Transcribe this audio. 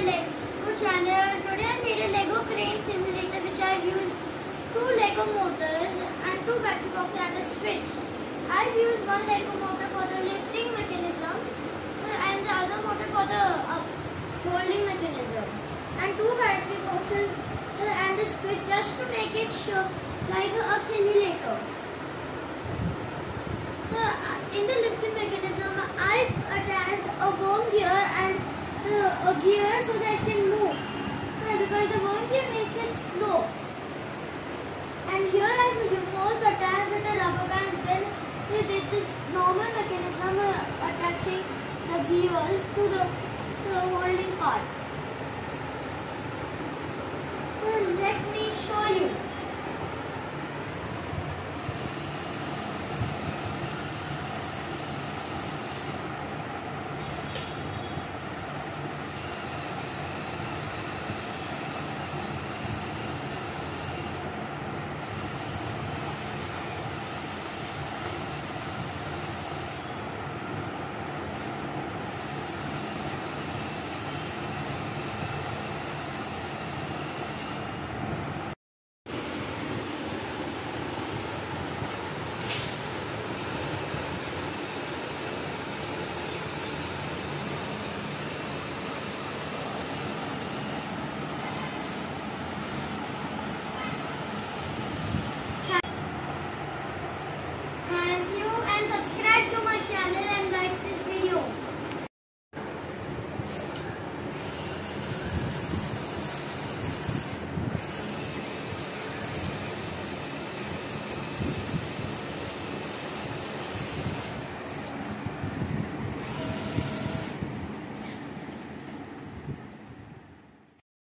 Lego channel. Today I made a Lego crane simulator which I've used 2 Lego motors and 2 battery boxes and a switch. I've used 1 Lego motor for the lifting mechanism and the other motor for the holding mechanism, and 2 battery boxes and a switch just to make it show like a simulator. In the lifting mechanism, I've attached a worm gear and a gear so that it can move, because the worm gear makes it slow. And here I've first attached the rubber band, then we did this normal mechanism attaching the gears to the holding part.